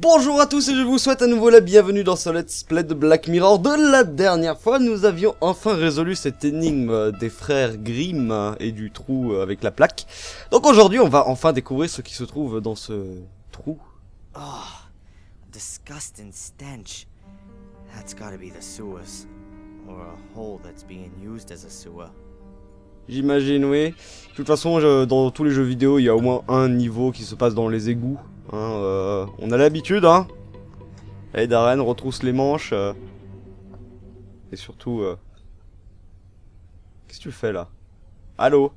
Bonjour à tous et je vous souhaite à nouveau la bienvenue dans ce let's play de Black Mirror. De la dernière fois, nous avions enfin résolu cette énigme des frères Grimm et du trou avec la plaque. Donc aujourd'hui, on va enfin découvrir ce qui se trouve dans ce trou. Oh, disgusting stench. That's gotta be the sewers. Or a hole that's being used as a sewer. J'imagine, oui. De toute façon, dans tous les jeux vidéo, il y a au moins un niveau qui se passe dans les égouts. Hein, on a l'habitude, hein. Allez, Darren, retrousse les manches. Et surtout... Qu'est-ce que tu fais, là? Allô?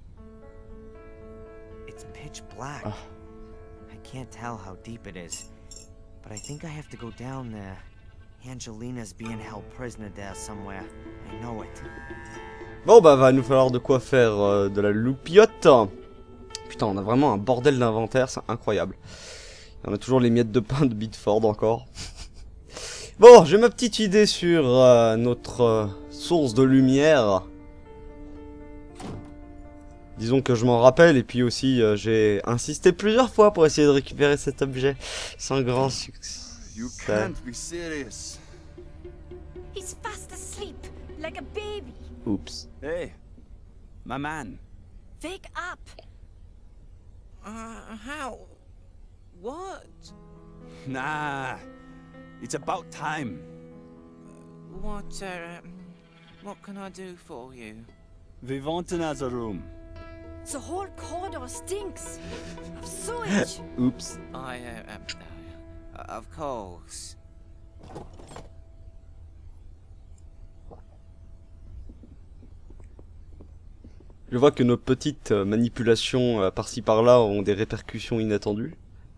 It's pitch black. I can't tell how deep it is. But I think I have to go down there. Angelina's being held prisoner there somewhere. I know it. Bon bah va nous falloir de quoi faire de la loupiote. Putain, on a vraiment un bordel d'inventaire, c'est incroyable. On a toujours les miettes de pain de Bitford encore. Bon, j'ai ma petite idée sur notre source de lumière. Disons que je m'en rappelle et puis aussi j'ai insisté plusieurs fois pour essayer de récupérer cet objet sans grand succès. You can't be serious. He's fast asleep, like a baby. Oups. Hey, my man. Wake up. How? What? Nah, it's about time. What can I do for you? We want another room. The whole corridor stinks of sewage. Oups. Of course. Je vois que nos petites manipulations par-ci par-là ont des répercussions inattendues.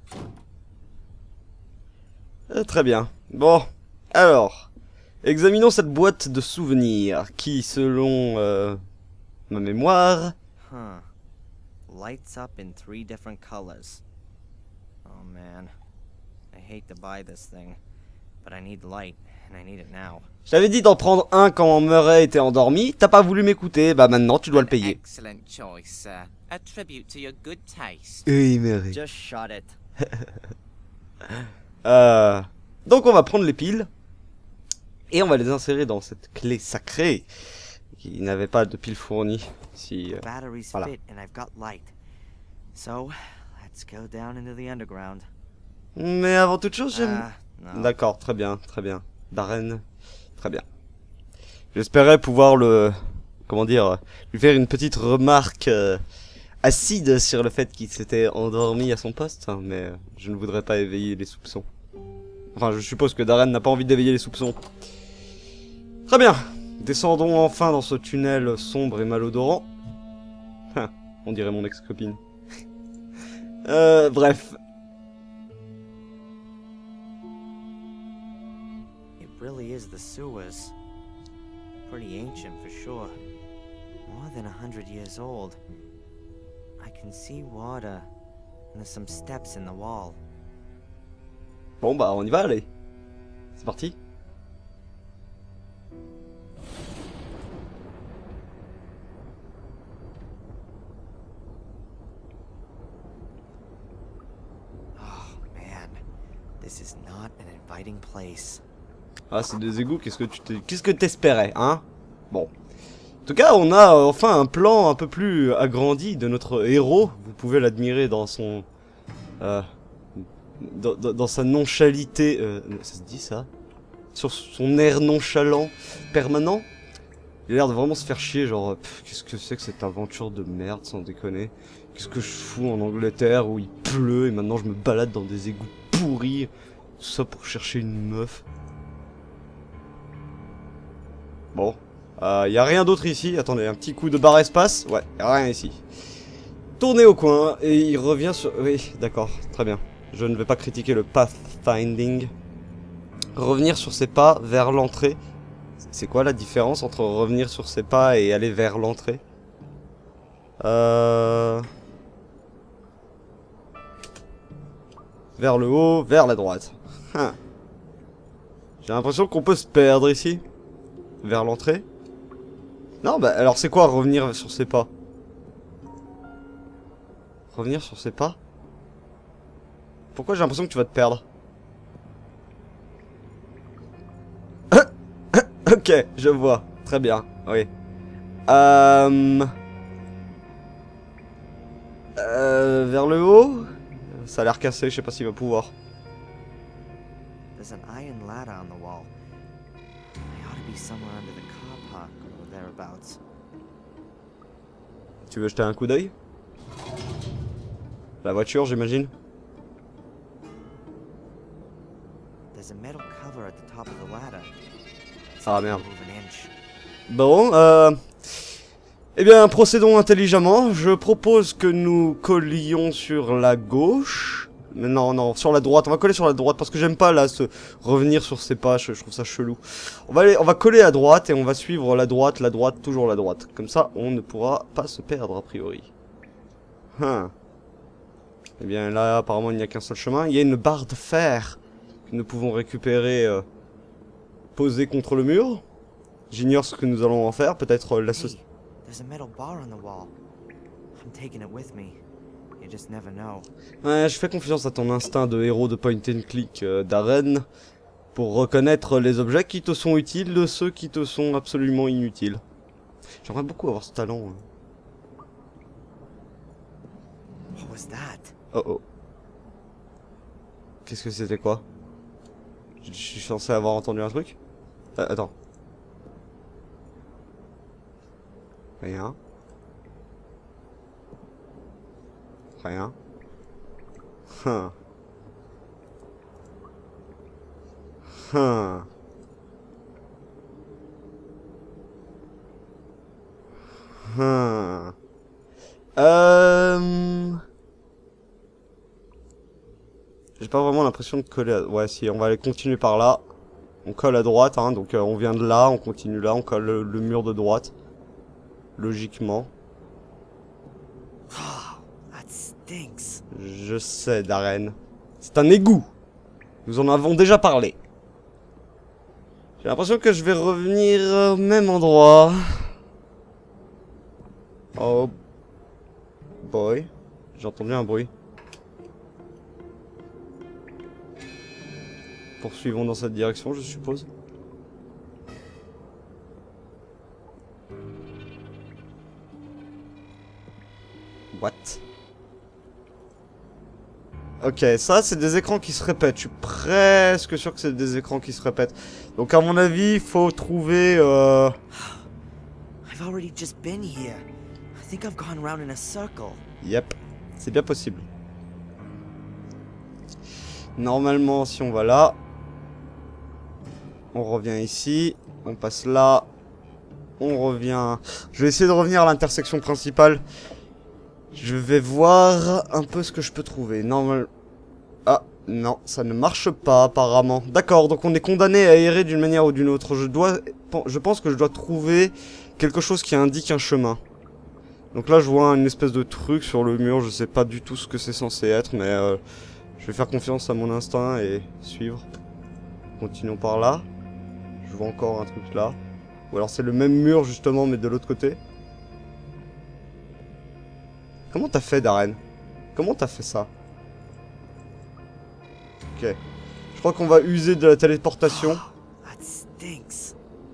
Très bien. Bon, alors, examinons cette boîte de souvenirs qui, selon ma mémoire... Huh. Lights up in 3 different colors. Oh man. I hate to buy this thing, but I need light, and I need it now. Je t'avais dit d'en prendre un quand Murray était endormi, t'as pas voulu m'écouter, bah maintenant tu dois le payer. Excellent choice, sir. A tribute to your good taste. Oui, Murray. Just shot it. Donc on va prendre les piles, et on va les insérer dans cette clé sacrée, qui n'avait pas de piles fournies. Si, Batteries voilà. fit, and I've got light. So, let's go down into the underground. Mais avant toute chose, j'aime... No. D'accord, très bien, très bien. Darren, très bien. J'espérais pouvoir le... Comment dire, lui faire une petite remarque acide sur le fait qu'il s'était endormi à son poste, hein, mais je ne voudrais pas éveiller les soupçons. Enfin, je suppose que Darren n'a pas envie d'éveiller les soupçons. Très bien. Descendons enfin dans ce tunnel sombre et malodorant. On dirait mon ex-copine. Bref. It really is the sewers. Pretty ancient for sure. More than 100 years old. I can see water, and there's some steps in the wall. Bon bah on y va, allez. C'est parti. Oh man, this is not an inviting place. Ah, c'est des égouts, qu'est-ce que t'espérais, hein? Bon. En tout cas, on a enfin un plan un peu plus agrandi de notre héros. Vous pouvez l'admirer dans son... dans sa nonchalité... ça se dit ça? Sur son air nonchalant permanent. Il a l'air de vraiment se faire chier, genre... Qu'est-ce que c'est que cette aventure de merde, sans déconner? Qu'est-ce que je fous en Angleterre où il pleut et maintenant je me balade dans des égouts pourris? Tout ça pour chercher une meuf. Bon, y a rien d'autre ici. Attendez, un petit coup de barre espace. Ouais, y a rien ici. Tournez au coin et il revient sur... Oui, d'accord, très bien. Je ne vais pas critiquer le pathfinding. Revenir sur ses pas vers l'entrée. C'est quoi la différence entre revenir sur ses pas et aller vers l'entrée? Vers le haut, vers la droite. J'ai l'impression qu'on peut se perdre ici. Vers l'entrée. Non, bah alors c'est quoi revenir sur ses pas? Revenir sur ses pas? Pourquoi j'ai l'impression que tu vas te perdre? Ok, je vois. Très bien, oui. Vers le haut? Ça a l'air cassé, je sais pas s'il va pouvoir. There's an iron ladder on the wall. I ought to be somewhere under the car park or thereabouts. Tu veux jeter un coup d'œil? La voiture, j'imagine? There's a metal cover at the top of the ladder. It's Ah not gonna merde. move an inch. Bon, eh bien, procédons intelligemment. Je propose que nous collions sur la gauche. Mais non, non, sur la droite. On va coller sur la droite parce que j'aime pas là revenir sur ces pas. Je trouve ça chelou. On va coller à droite et on va suivre la droite, toujours la droite. Comme ça, on ne pourra pas se perdre a priori. Eh bien là, apparemment, il n'y a qu'un seul chemin. Il y a une barre de fer que nous pouvons récupérer, posée contre le mur. J'ignore ce que nous allons en faire. Peut-être la Hey, there's a metal bar on the wall. I'm taking it with me. You just never know. Ouais, je fais confiance à ton instinct de héros de point and click d'Aren pour reconnaître les objets qui te sont utiles de ceux qui te sont absolument inutiles. J'aimerais beaucoup avoir ce talent. What was that? Oh oh. Qu'est-ce que c'était quoi? Je suis censé avoir entendu un truc? Attends. Rien. Rien. Huh. Huh. Huh. J'ai pas vraiment l'impression de coller à... Ouais, si, on va aller continuer par là. On colle à droite, hein, donc on vient de là, on continue là, on colle le mur de droite. Logiquement. That stinks. Je sais, Darren. C'est un égout. Nous en avons déjà parlé. J'ai l'impression que je vais revenir au même endroit. Oh boy. J'ai entendu un bruit. Poursuivons dans cette direction, je suppose. What? Ok, ça c'est des écrans qui se répètent. Je suis presque sûr que c'est des écrans qui se répètent. Donc à mon avis, il faut trouver... I've already just been here. I think I've gone round in a circle. Yep, c'est bien possible. Normalement, si on va là, on revient ici, on passe là, on revient... Je vais essayer de revenir à l'intersection principale. Je vais voir un peu ce que je peux trouver. Normal... Ah, non, ça ne marche pas apparemment. D'accord, donc on est condamné à errer d'une manière ou d'une autre. Je pense que je dois trouver quelque chose qui indique un chemin. Donc là, je vois une espèce de truc sur le mur. Je sais pas du tout ce que c'est censé être, mais je vais faire confiance à mon instinct et suivre. Continuons par là. Je vois encore un truc là. Ou alors c'est le même mur justement, mais de l'autre côté. Comment t'as fait, Darren? Comment t'as fait ça? Ok. Je crois qu'on va user de la téléportation. That stinks.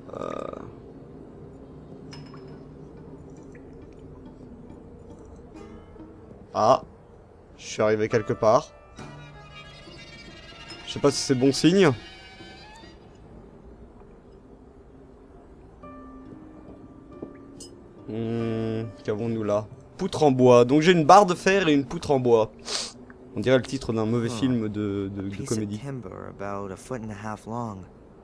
Ah. Je suis arrivé quelque part. Je sais pas si c'est bon signe. Qu'avons-nous là? Poutre en bois. Donc j'ai une barre de fer et une poutre en bois. On dirait le titre d'un mauvais film de Piece comédie. of timber about 1.5 feet long.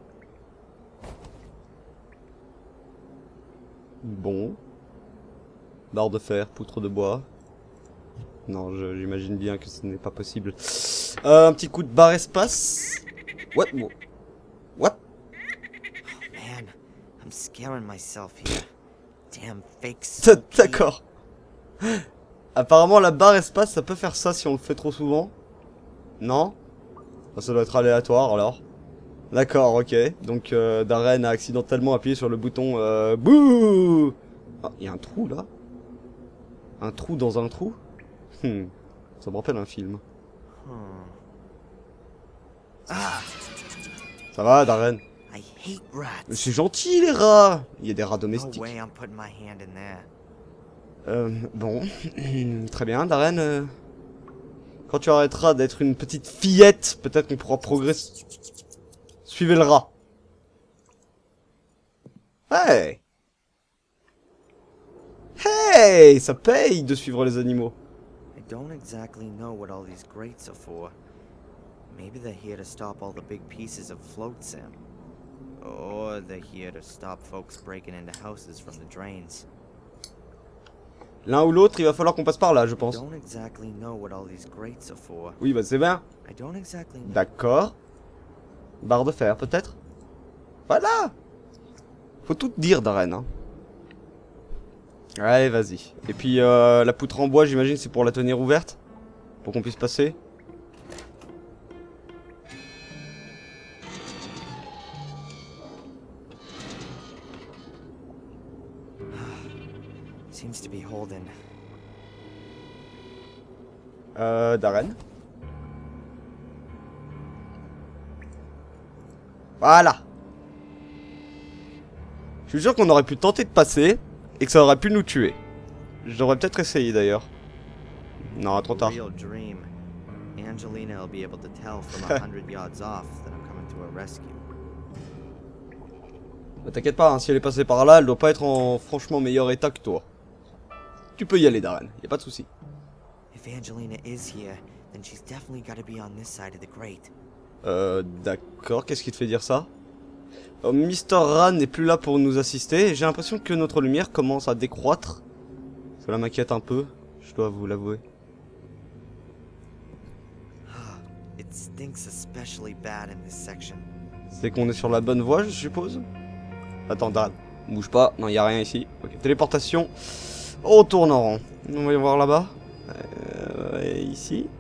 Bon. Barre de fer, poutre de bois. Non, j'imagine bien que ce n'est pas possible. Un petit coup de barre espace. What? What? Man, I'm scaring myself here. Damn fake. D'accord. Apparemment la barre espace ça peut faire ça si on le fait trop souvent. Non? Ça doit être aléatoire alors. D'accord, ok. Donc Darren a accidentellement appuyé sur le bouton bouh. Ah, il y a un trou là. Un trou dans un trou. Ça me rappelle un film. Ah, Ça va Darren? I I hate Mais rats. c'est gentil les rats. Il y a des rats No domestiques. way I'm putting my hand in there. Bon. Très bien, Darren. Quand tu arrêteras d'être une petite fillette, peut-être qu'on pourra progresser. Suivez le rat. Hey! Hey! Ça paye de suivre les animaux. I don't exactly know what all these grates are for. Maybe they're here to stop all the big pieces of float sim. Or they're here to stop folks breaking into houses from the drains. L'un ou l'autre, il va falloir qu'on passe par là, je I pense. don't exactly know what all these grates are for. Oui, bah c'est bien. I don't exactly know. D'accord. Barre de fer, peut-être? Voilà! Faut tout te dire, Darren. Hein. Allez, vas-y. Et puis, la poutre en bois, j'imagine, c'est pour la tenir ouverte? Pour qu'on puisse passer? Seems to be holding. Darren. Voilà. Je suis sûr qu'on aurait pu tenter de passer et que ça aurait pu nous tuer. Je devrais peut-être essayer d'ailleurs. Non, trop tard. Real dream. Angelina will be able to tell from 100 yards off that I'm coming to her rescue. Bah, t'inquiète pas, hein, si elle est passée par là, elle doit pas être en franchement meilleur état que toi. Tu peux y aller, Darren, y a pas de souci. If Angelina is here, then she's definitely got to be on this side of the grate. D'accord, qu'est-ce qui te fait dire ça? Mr. Ran n'est plus là pour nous assister. J'ai l'impression que notre lumière commence à décroître. Cela m'inquiète un peu, je dois vous l'avouer. It stinks especially bad in this section. C'est qu'on est sur la bonne voie, je suppose. Attends, Darren, bouge pas. Non, y a rien ici. Ok, téléportation. On tourne en rond. On va y voir là-bas. Et ici.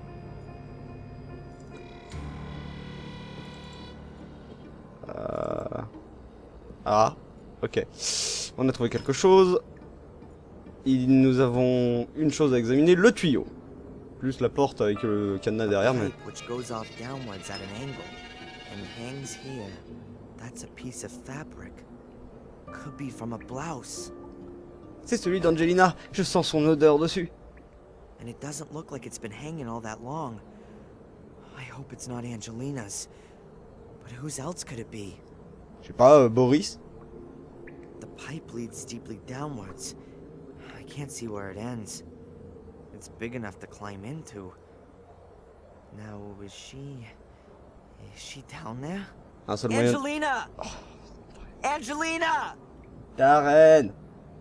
Ah, ok. On a trouvé quelque chose. Nous avons une chose à examiner, le tuyau. Plus la porte avec le cadenas derrière, mais... Pipe which goes off downwards at an angle and hangs here. That's a piece of fabric. Could be from a blouse. C'est celui d'Angelina. Je sens son odeur dessus. And it doesn't look like it's been hanging all that long. I hope it's not Angelina's. But whose else could it be? Je sais pas, Boris? The pipe leads deeply downwards. I can't see where it ends. It's big enough to climb into. Now, is she down there? Un seul moyen... Angelina! Angelina! Darren!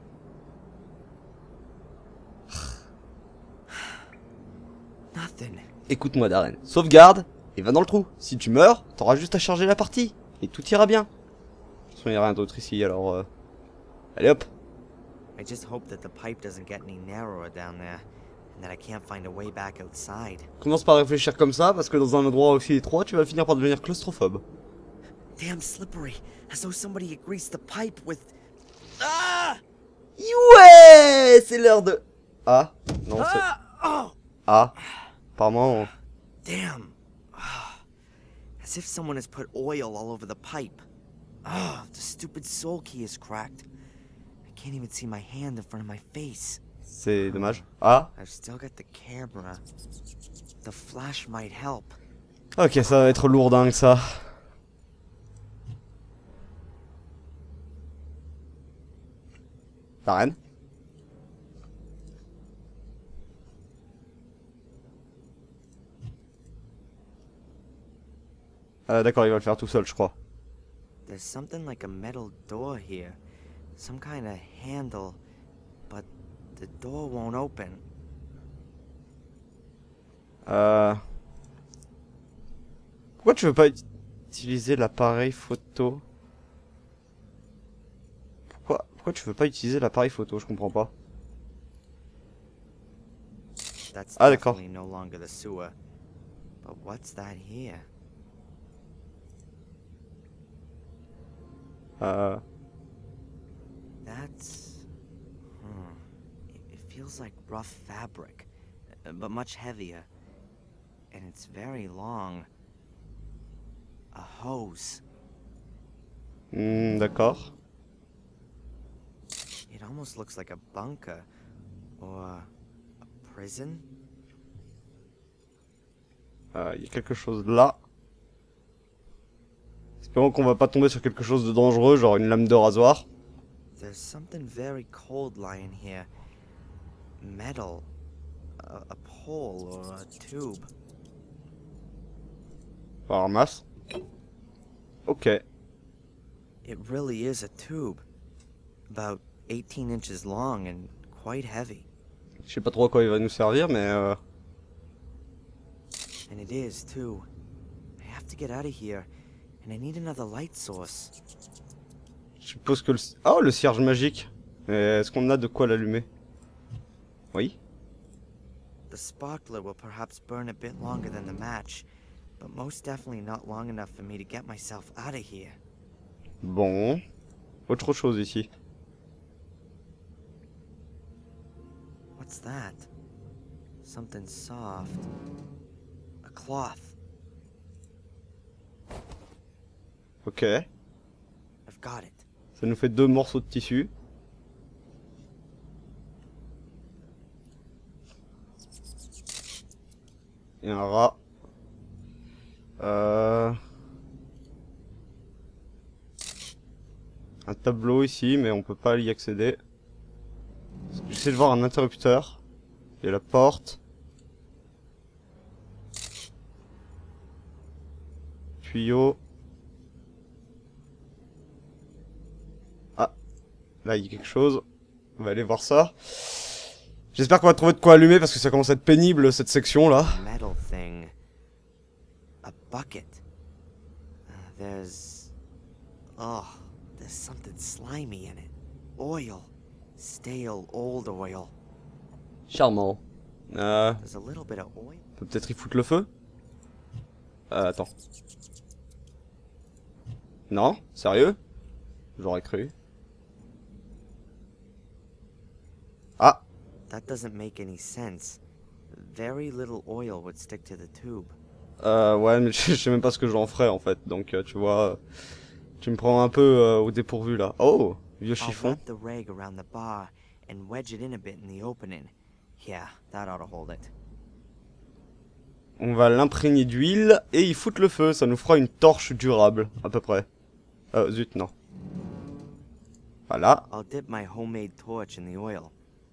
Nothing. Écoute-moi, Darren. Sauvegarde et va dans le trou. Si tu meurs, t'auras juste à charger la partie. Et tout ira bien. De toute façon, il n'y a rien d'autre ici, alors... Allez hop. I just hope that the pipe doesn't get any narrower down there, and that I can't find a way back outside. Commence par réfléchir comme ça, parce que dans un endroit aussi étroit, tu vas finir par devenir claustrophobe. Damn slippery, as though somebody had greased the pipe with... Ah! Ouais, c'est l'heure de... Ah, non, c'est... Ah! Oh! Ah, apparemment... Damn. Ah. As if someone has put oil all over the pipe. Ah, the stupid soul key is cracked. I can't even see my hand in front of my face. C'est dommage. Ah, I've still got the camera. The flash might help. ok, ça va être lourdingue ça. Darren? D'accord, il va le faire tout seul, je crois. There's something like a metal door here. Some kind of handle. But the door won't open. Pourquoi tu veux pas utiliser l'appareil photo? Pourquoi tu veux pas utiliser l'appareil photo? Je comprends pas. That's Ah, d'accord. definitely no longer the sewer. But what's that here? That's... It feels like rough fabric, but much heavier. And it's very long. A hose. D'accord. It almost looks like a bunker or a prison. Il y a quelque chose là. Espérons qu'on va pas tomber sur quelque chose de dangereux, genre une lame de rasoir. There's something very cold lying here. Metal. A pole or a tube. On ramasse. Ok. It really is a tube. About 18 inches long and quite heavy. Je sais pas trop à quoi il va nous servir, mais And it is, too. I have to get out of here, and I need another light source. je suppose que le... Oh, le cierge magique. Est-ce qu'on a de quoi l'allumer? Oui. The sparkler will perhaps burn a bit longer than the match, but most definitely not long enough for me to get myself out of here. Bon. Autre chose ici. What's that? Something soft. A cloth. Ok. I've got it. Ça nous fait 2 morceaux de tissu. Et un rat. Un tableau ici, mais on peut pas y accéder. J'essaie de voir un interrupteur. Il y a la porte. Tuyau. Ah, là il y a quelque chose. On va aller voir ça. J'espère qu'on va trouver de quoi allumer parce que ça commence à être pénible cette section là. A metal thing. A bucket. There's... Oh, there's something slimy in it. Oil. Stale old oil. Charmant. There's a little bit of oil. Peut peut-être y foutre le feu. Attends. Non? Sérieux? J'aurais cru. Ah! That doesn't make any sense. Very little oil would stick to the tube. Ouais, mais je sais même pas ce que j'en ferais en fait. Donc, tu vois, tu me prends un peu au dépourvu là. Oh! Vieux I'll chiffon. wrap the rag around the bar and wedge it in a bit in the opening. Yeah, that ought to hold it. On va l'imprégner d'huile et y foutre le feu. Ça nous fera une torche durable, à peu près. Zut, non. Voilà. I'll dip my homemade torch in the oil.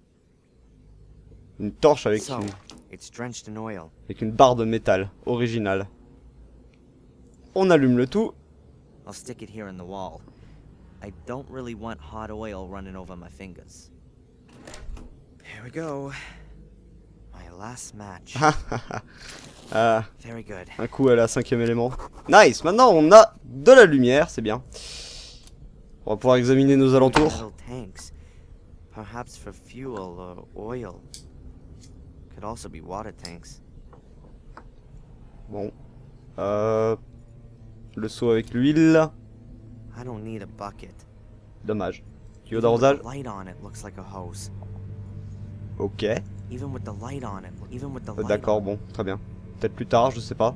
Une torche avec So, it's drenched in oil. une barre de métal originale. On allume le tout. I'll stick it here in the wall. I don't really want hot oil running over my fingers. Here we go. My last match. Very good. Un coup à la 5e élément. Nice. Maintenant on a de la lumière, c'est bien. On va pouvoir examiner nos alentours. Metal tanks. Perhaps for fuel or oil. Could also be water tanks. Bon. Le seau avec l'huile. I don't need a bucket. Dommage. Tuyau Even with d'arrosage. the light on it looks like a hose. Ok. Even with the light on it, even with the light D'accord, on bon, très bien. Peut-être plus tard, je sais pas.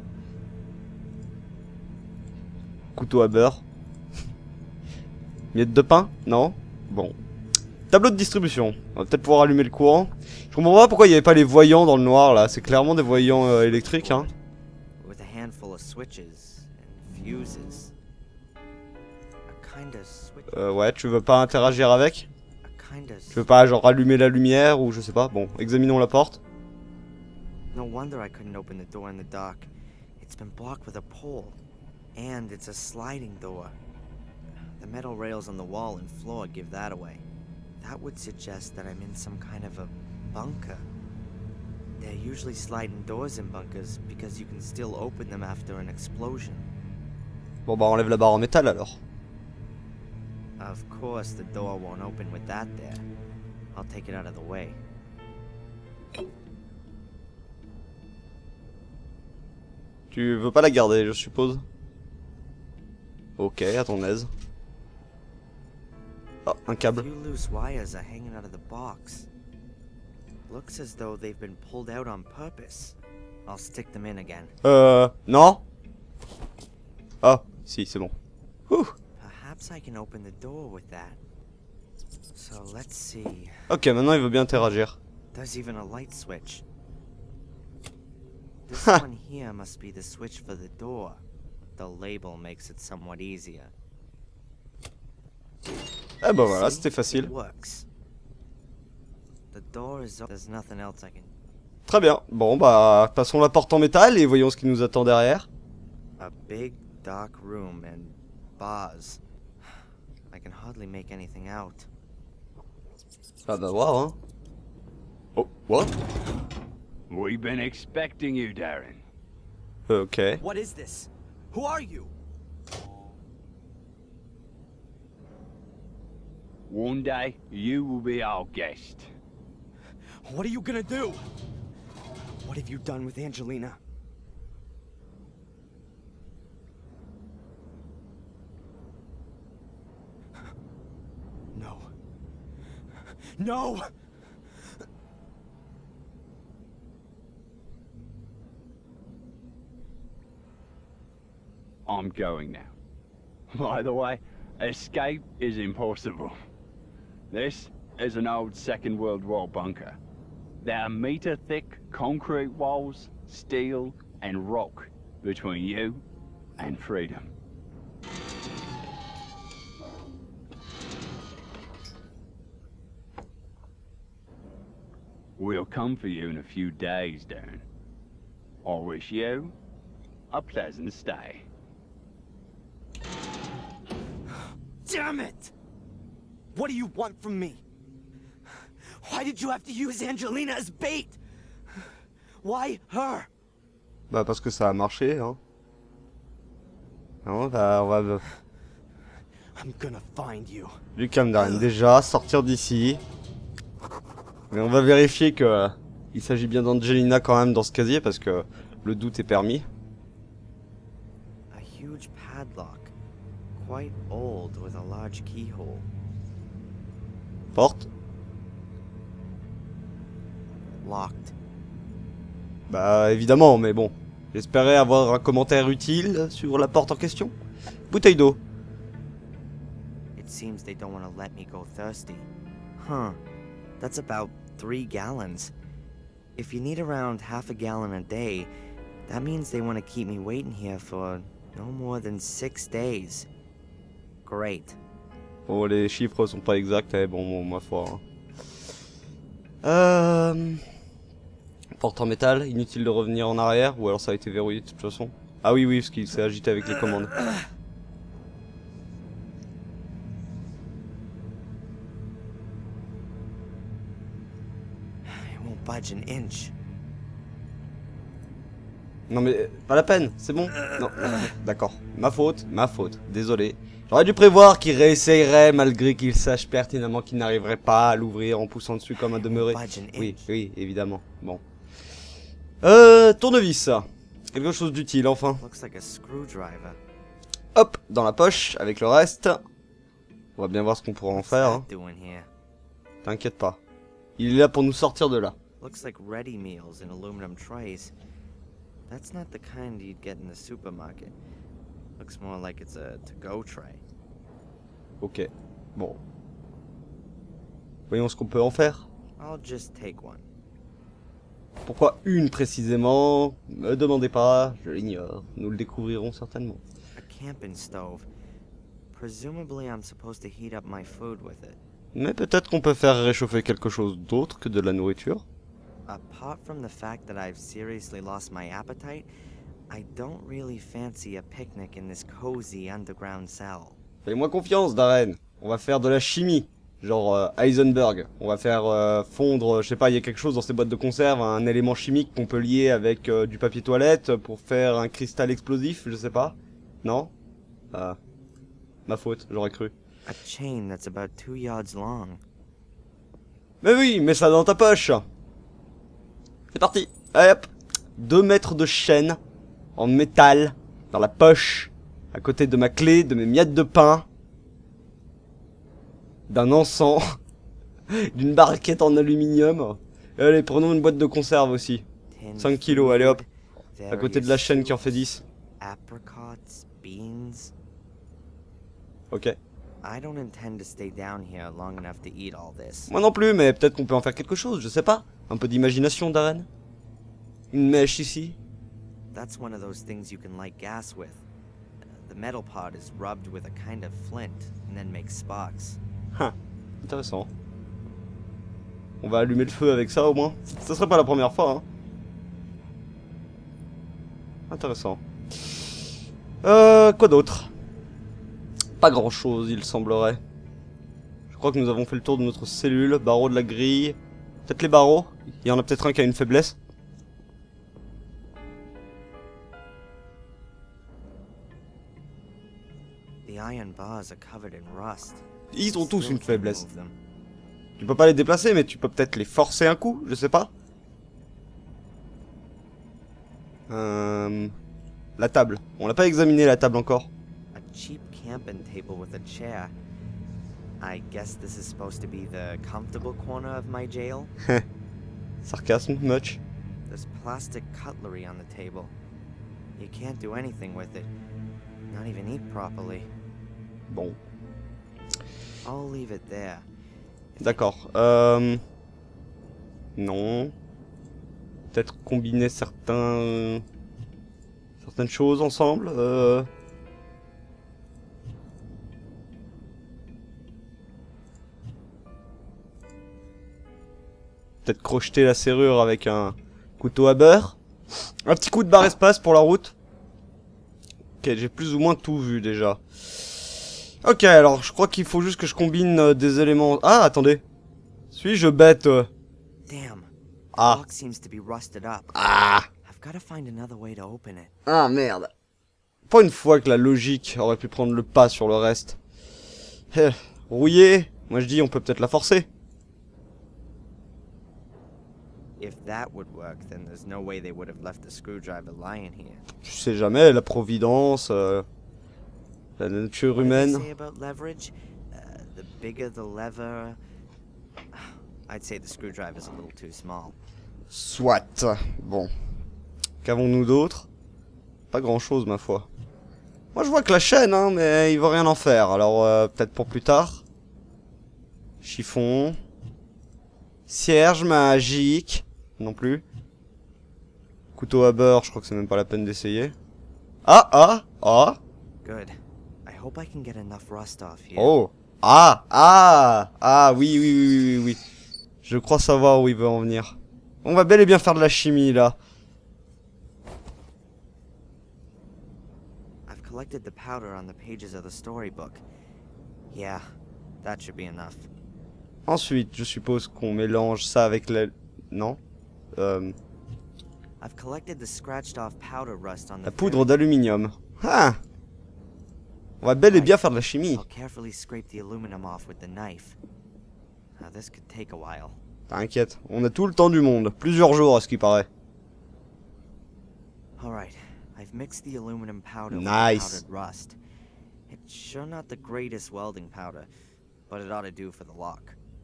Couteau à beurre. Miette de pain? Non? Bon. Tableau de distribution. On va peut-être pouvoir allumer le courant. Je comprends pas pourquoi il n'y avait pas les voyants dans le noir là. C'est clairement des voyants électriques, hein. with a handful of switches and fuses. A kind of switch. Ouais, tu veux pas interagir avec? A kind of. Tu veux pas genre allumer la lumière ou je sais pas? Bon, examinons la porte. No wonder I couldn't open the door in the dark. It's been blocked with a pole. And it's a sliding door. The metal rails on the wall and floor give that away. That would suggest that I'm in some kind of a bunker. There are usually sliding doors in bunkers because you can still open them after an explosion. Bon bah enlève la barre en métal alors. Of course, the door won't open with that there. I'll take it out of the way. Tu veux pas la garder, je suppose? Ok, à ton aise. Oh, un A câble. few loose wires are hanging out of the box. Looks as though they've been pulled out on purpose. I'll stick them in again. Non? Ah, si, c'est bon. Ouh. Perhaps I can open the door with that. So let's see. Ok, maintenant il veut bien interagir. There's even a light switch. This one here must be the switch for the door. The label makes it somewhat easier. Eh ben voilà, See? c'était It facile. works. The door is. There's nothing else I can. Très bien. Bon bah, passons la porte en métal et voyons ce qui nous attend derrière. A big dark room and bars. I can hardly make anything out. Ah bah voir hein. Oh, what? We've been expecting you, Darren. Ok. What is this? Who are you? One day, you will be our guest. What are you gonna do? What have you done with Angelina? No. No! I'm going now. By the way, escape is impossible. This is an old Second World War bunker. There are meter-thick concrete walls, steel, and rock between you and freedom. We'll come for you in a few days, Darren. I wish you a pleasant stay. Damn it! What do you want from me? Why did you have to use Angelina as bait? Why her? Bah parce que ça a marché hein. On va... I'm gonna find you. Du calme Darren, déjà, sortir d'ici. Mais on va vérifier que il s'agit bien d'Angelina quand même dans ce casier parce que le doute est permis. A huge padlock, quite old with a large keyhole. Porte. Locked. Bah évidemment, mais bon. J'espérais avoir un commentaire utile sur la porte en question. Bouteille d'eau. It seems they don't want to let me go thirsty. Huh. That's about 3 gallons. If you need around half a gallon a day, that means they want to keep me waiting here for no more than 6 days. Great. Bon, les chiffres sont pas exacts, eh, bon, ma foi. Hein. Porte en métal, inutile de revenir en arrière, ou alors ça a été verrouillé de toute façon. Ah oui, oui, parce qu'il s'est agité avec les commandes. It won't budge an inch. Non mais, pas la peine, c'est bon. Non, d'accord. Ma faute, désolé. J'aurais dû prévoir qu'il réessayerait malgré qu'il sache pertinemment qu'il n'arriverait pas à l'ouvrir en poussant dessus comme un demeuré. Budge an Oui, inch. oui, évidemment. Bon. Tournevis. Quelque chose d'utile, enfin. Looks like a screwdriver. Hop, dans la poche, avec le reste. On va bien voir ce qu'on pourra en What's faire. that Hein. doing here? T'inquiète pas. Il est là pour nous sortir de là. Looks like ready meals in aluminum trays. That's not the kind you'd get in the supermarket. Looks more like it's a to-go tray. Ok. Bon. Voyons ce qu'on peut en faire. I'll just take one. Pourquoi une précisément? Me demandez pas, je l'ignore. Nous le découvrirons certainement. A camping stove. Presumably I'm supposed to heat up my food with it. Mais peut-être qu'on peut faire réchauffer quelque chose d'autre que de la nourriture. Apart from the fact that I've seriously lost my appetite, I don't really fancy a picnic in this cozy underground cell. Fais-moi confiance, Darren. On va faire de la chimie. Genre Heisenberg. On va faire fondre, je sais pas, il y a quelque chose dans ces boîtes de conserve, un élément chimique qu'on peut lier avec du papier toilette pour faire un cristal explosif, je sais pas. Non? Ma faute, j'aurais cru. A chain that's about 2 yards long. Mais oui, mets ça dans ta poche. C'est parti. Allez hop. 2 mètres de chaîne en métal dans la poche, à côté de ma clé, de mes miettes de pain, d'un encens, d'une barquette en aluminium. Et allez, prenons une boîte de conserve aussi. 5 kilos, allez hop. À côté de la chaîne qui en fait 10. Apricots, beans. Ok. I don't intend to stay down here long enough to eat all this. Moi non plus, mais peut-être qu'on peut en faire quelque chose, je sais pas. Un peu d'imagination, Darren. Une mèche ici. That's one of those things you can light gas with. The metal part is rubbed with a kind of flint and then makes sparks. Intéressant. On va allumer le feu avec ça au moins. Ça serait pas la première fois, hein. Intéressant. Quoi d'autre? Pas grand chose, il semblerait. Je crois que nous avons fait le tour de notre cellule. Barreaux de la grille. Peut-être les barreaux. Il y en a peut-être un qui a une faiblesse. The iron bars are covered in rust. Ils ont tous Still une can't faiblesse. move them. Tu peux pas les déplacer, mais tu peux peut-être les forcer un coup, je sais pas. La table. On l'a pas examiné la table encore. A cheap camping table with a chair. I guess this is supposed to be the comfortable corner of my jail. Sarcasme, much. There's plastic cutlery on the table. You can't do anything with it. Not even eat properly. Bon, I'll leave it there. d'accord. Non. Peut-être combiner certaines choses ensemble. Peut-être crocheter la serrure avec un couteau à beurre. Un petit coup de barre espace pour la route. Ok, j'ai plus ou moins tout vu déjà. Ok, alors je crois qu'il faut juste que je combine des éléments... Ah, attendez. Suis-je bête Damn. Ah. The lock seems to be rusted up. Ah. I've got to find another way to open it. Ah, merde. Pas une fois que la logique aurait pu prendre le pas sur le reste. Rouillé. Moi je dis on peut peut-être la forcer. If that would work, then there's no way they would have left the screwdriver lying here. Tu sais jamais, la providence, la nature What did they humaine. say about leverage? The bigger the lever... I'd say the screwdriver's a little too small. Soit. Bon. Qu'avons-nous d'autre? Pas grand-chose, ma foi. Moi, je vois que la chaîne, hein, mais il va rien en faire. Alors, peut-être pour plus tard. Chiffon. Cierge magique. Non plus. Couteau à beurre, je crois que c'est même pas la peine d'essayer. Ah. Good. I hope I can get enough rust off here. Oh. Ah, oui. Je crois savoir où il veut en venir. On va bel et bien faire de la chimie, là. I've collected the powder on the pages of the storybook. Yeah, that should be enough. Ensuite, je suppose qu'on mélange ça avec la... Non I've collected the scratched off powder rust on the la poudre d'aluminium. Ah. On va bel et bien faire de la chimie. I'll carefully scrape the aluminum off with the knife. Now this could take a while. T'inquiète, on a tout le temps du monde. Plusieurs jours à ce qui paraît. Alright, I've mixed the aluminum powder with Nice. the powdered rust. It's sure not the greatest welding powder, but it ought to do for the lock.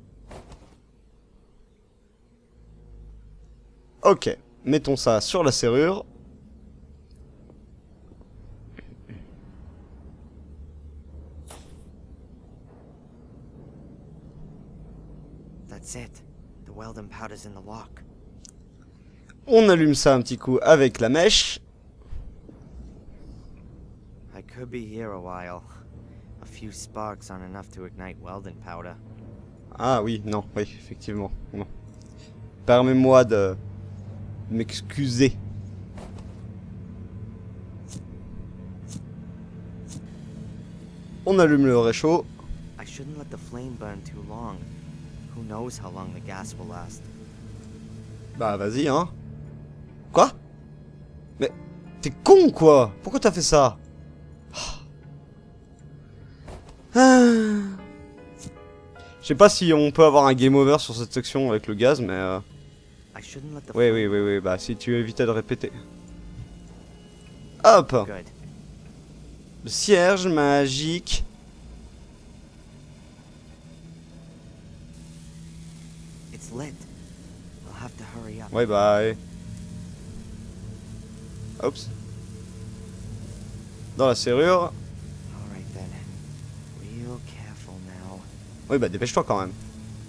Ok, mettons ça sur la serrure. That's it. The welding powder's in the lock. On allume ça un petit coup avec la mèche. I could be here a while. A few sparks aren't enough to ignite welding powder. Ah oui, non, oui, effectivement. Non. Permets-moi de m'excuser. On allume le réchaud. I shouldn't let the flame burn too long. Who knows how long the gas will last. Bah vas-y, hein. Quoi? Mais t'es con quoi? Pourquoi t'as fait ça? Je sais pas si on peut avoir un game over sur cette section avec le gaz, mais I shouldn't let the oui, bah si tu évitais de répéter. Hop! Good. Le cierge magique. It's lit. We'll have to hurry up. Ouais, bah. Oups. Dans la serrure. Alright then. Real careful. Oui, bah dépêche-toi quand même.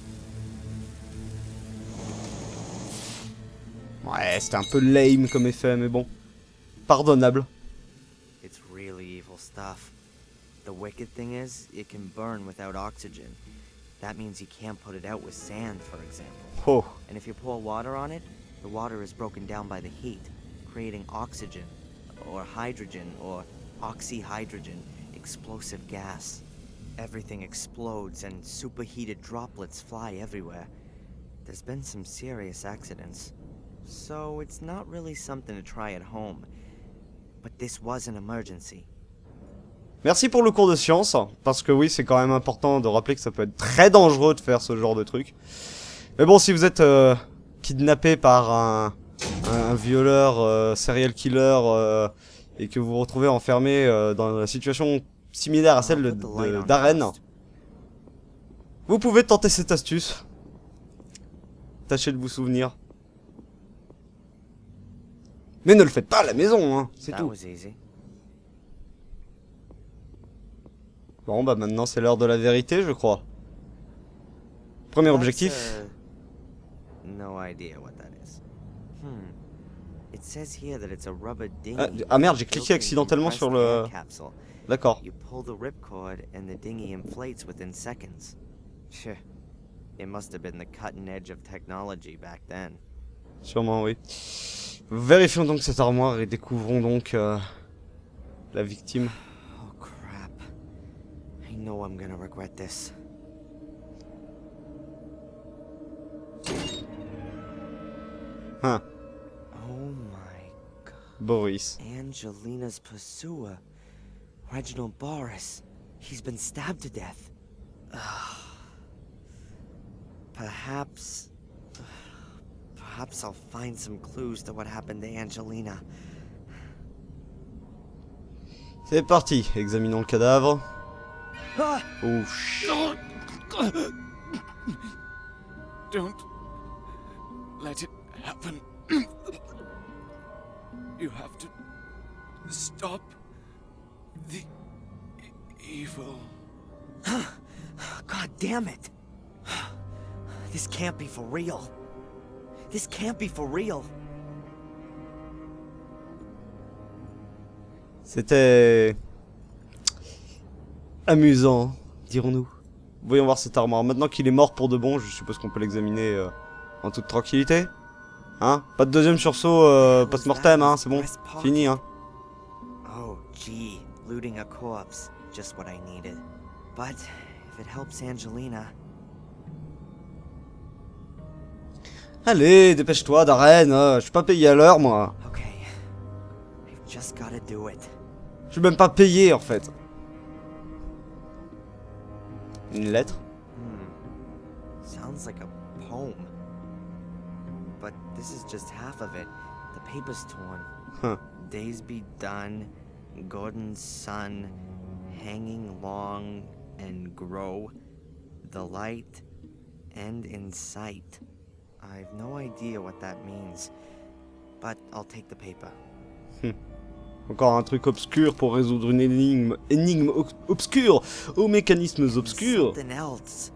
Ouais, c'était un peu lame comme effet, mais bon. Pardonnable. It's really evil stuff. The wicked thing is, it can burn without oxygen. That means you can't put it out with sand, for example. Oh. And if you pour water on it, the water is broken down by the heat, creating oxygen, or hydrogen, or oxyhydrogen, explosive gas. Everything explodes and superheated droplets fly everywhere. There's been some serious accidents. So it's not really something to try at home. But this was an emergency. Merci pour le cours de science, parce que oui, c'est quand même important de rappeler que ça peut être très dangereux de faire ce genre de truc. Mais bon, si vous êtes kidnappé par un violeur, serial killer, et que vous vous retrouvez enfermé dans une situation similaire à celle d'Aren, vous pouvez tenter cette astuce. Tâchez de vous souvenir. Mais ne le faites pas à la maison, hein, c'est That tout. was easy. Bon, bah maintenant c'est l'heure de la vérité, je crois. Premier objectif. No idea what that is. It says here that it's a rubber dinghy. Ah merde, j'ai built cliqué in accidentellement sur compressed le... air capsule. D'accord. You pull the ripcord and the dinghy inflates within seconds. Phew. It must have been the cutting edge of technology back then. Sûrement, oui. Vérifions donc cette armoire et découvrons donc la victime. Oh crap. I know I'm gonna regret this. Hein, Oh my god. Boris. Angelina's pursuer, Reginald Boris. He's been stabbed to death. Perhaps I'll find some clues to what happened to Angelina. C'est parti, examinons le cadavre. Ah! Oh, ch... Don't let it happen. You have to stop the evil. God damn it! This can't be for real. This can't be for real. C'était... amusant, dirons-nous. Voyons voir cette armoire. Maintenant qu'il est mort pour de bon, je suppose qu'on peut l'examiner en toute tranquillité. Hein? Pas de deuxième sursaut post-mortem, hein, c'est bon. Fini, hein. Oh, gee, looting a corpse. Just what I needed. But if it helps Angelina... Allez, dépêche-toi, Darren, je suis pas payé à l'heure, moi. Okay, I've just gotta do it. Je suis même pas payé, en fait. Une lettre? Sounds like a poem. But this is just half of it. The paper's torn. Huh. Days be done, Gordon's son, hanging long and grow, the light end in sight. I've no idea what that means, but I'll take the paper. Encore un truc obscur pour résoudre une énigme obscure aux mécanismes obscurs. Something else.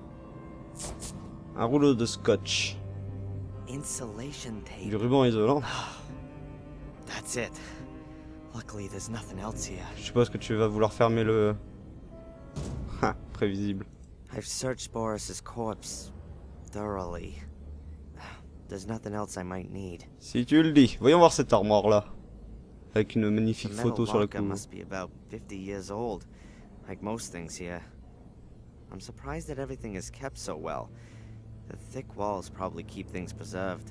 Un rouleau de scotch. Insulation tape. Du ruban isolant. That's it. Luckily, there's nothing else here. Je suppose que tu vas vouloir fermer le... Ha, prévisible. I've searched Boris's corpse thoroughly. There's nothing else I might need. Si tu le dis. Voyons voir cette armoire là. Avec une The magnifique metal photo sur la locker couve. must be about 50 years old, like most things here. I'm surprised that everything is kept so well. The thick walls probably keep things preserved.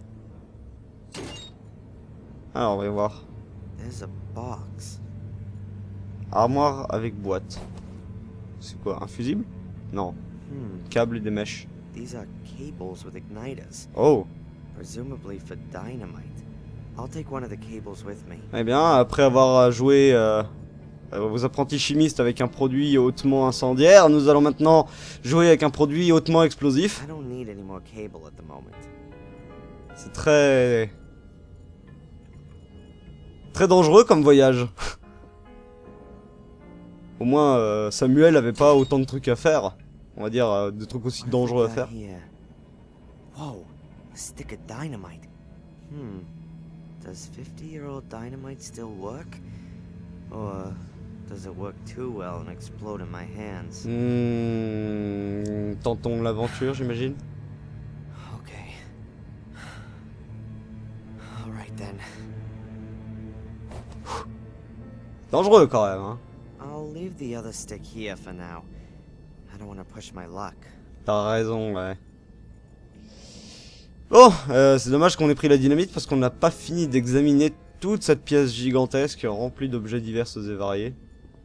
Alors, on va voir. There's a box. Armoire avec boîte. C'est quoi, un fusible? Non. Câble et des mèches. These are cables with igniters, Oh. presumably for dynamite. I'll take one of the cables with me. Eh bien, après avoir joué aux apprentis chimistes avec un produit hautement incendiaire, nous allons maintenant jouer avec un produit hautement explosif. I don't need any more cable at the moment. C'est très dangereux comme voyage. Au moins Samuel avait pas autant de trucs à faire. on va dire, des trucs aussi dangereux à faire. Whoa, a stick of dynamite. Does 50-year-old dynamite still work? Or does it work too well and explode in my hands? Tentons l'aventure, j'imagine. Okay. Alright then. Dangereux quand même, hein. I'll leave the other stick here for now. I don't want to push my luck. T'as raison, ouais. Bon, c'est dommage qu'on ait pris la dynamite parce qu'on n'a pas fini d'examiner toute cette pièce gigantesque remplie d'objets divers et variés.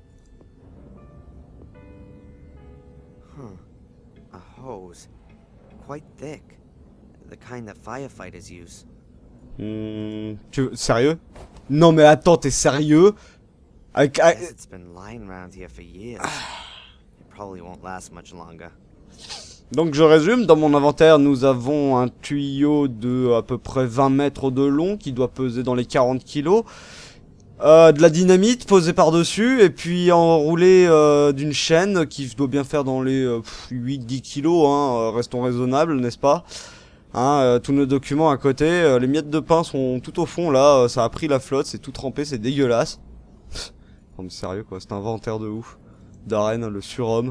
A hose. Quite thick. The kind that firefighters use. Sérieux? Non mais attends, t'es sérieux? Guess it's been lying around here for years. It probably won't last much longer. Donc je résume, dans mon inventaire nous avons un tuyau de à peu près 20 mètres de long qui doit peser dans les 40 kilos. De la dynamite posée par dessus et puis enroulée d'une chaîne qui doit bien faire dans les 8-10 kilos, hein, restons raisonnables, n'est-ce pas, hein, tous nos documents à côté, les miettes de pain sont tout au fond là, ça a pris la flotte, c'est tout trempé, c'est dégueulasse. Non mais sérieux quoi, c'est un inventaire de ouf. Darren, le surhomme.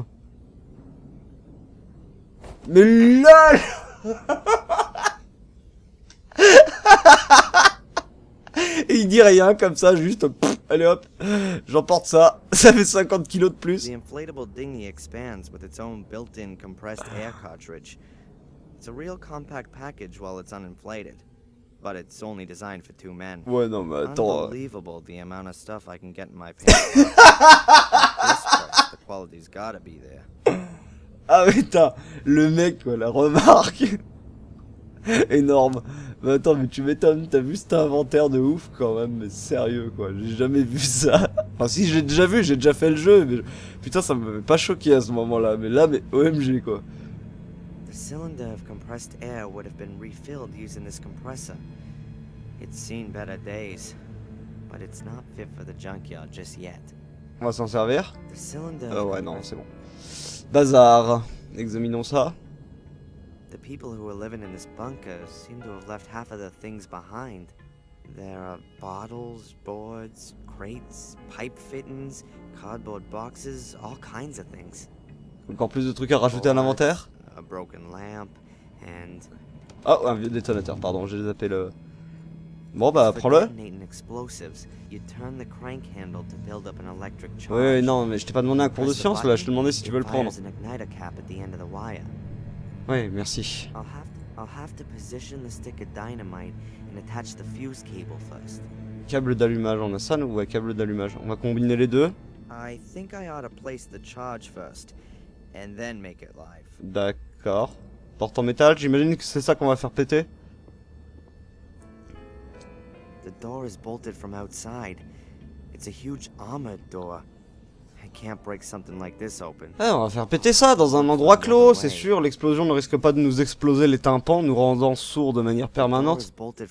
Mais LOL. Et il dit rien comme ça, juste allez hop, j'emporte ça, ça fait 50 kilos de plus. The inflatable dinghy expands with its own built-in compressed air cartridge. It's a real compact package while it's uninflated, but it's only designed for 2 men. Ouais non mais attends. Unbelievable the amount of stuff I can get in my pants. At this price, the quality's gotta be there. Ah putain, le mec quoi, la remarque. Énorme. Mais attends, mais tu m'étonnes, t'as vu cet inventaire de ouf quand même, mais sérieux quoi, j'ai jamais vu ça. Enfin si, j'ai déjà vu, j'ai déjà fait le jeu, mais putain ça m'avait pas choqué à ce moment-là, mais là, mais OMG quoi. The cylinder of compressed air would have been refilled using this compressor. It's seen better days, but it's not fit for the junkyard just yet. On va s'en servir. The cylinder Ouais non, c'est bon. Bazar, examinons ça. The people who were living in this bunker seem to have left half of the things behind. There are bottles, boards, crates, pipe fittings, cardboard boxes, all kinds of things. Encore plus de trucs à rajouter à l'inventaire. A broken lamp, and... Oh, un vieux détonateur, pardon, j'ai zappé le... Bon bah, prends-le. Ouais, non, mais je t'ai pas demandé un cours de science là, je te demandais si tu veux le prendre. Ouais, merci. Câble d'allumage, on a ça nous? Ouais, câble d'allumage. On va combiner les deux. D'accord. Porte en métal, j'imagine que c'est ça qu'on va faire péter. The door is bolted from outside. It's a huge armored door. I can't break something like this open. Ah, on va faire péter ça dans un endroit clos, c'est sûr. L'explosion ne risque pas de nous exploser les tympans, nous rendant sourds de manière permanente.